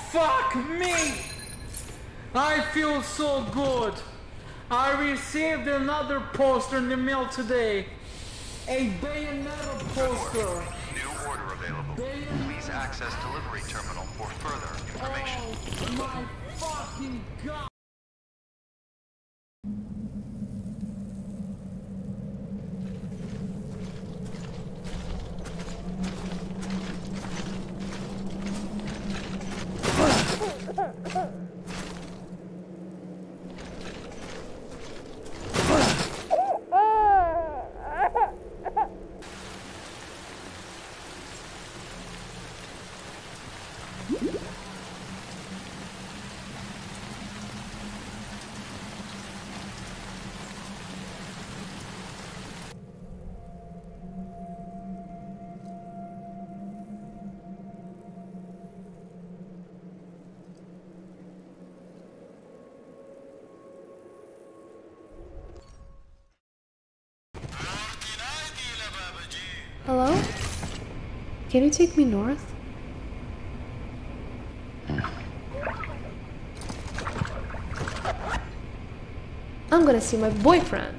fuck me! I feel so good. I received another poster in the mail today. A Bayonetta poster. New order available. Please access delivery terminal for further information. Oh my fucking god! Hello? Can you take me north? I'm gonna see my boyfriend.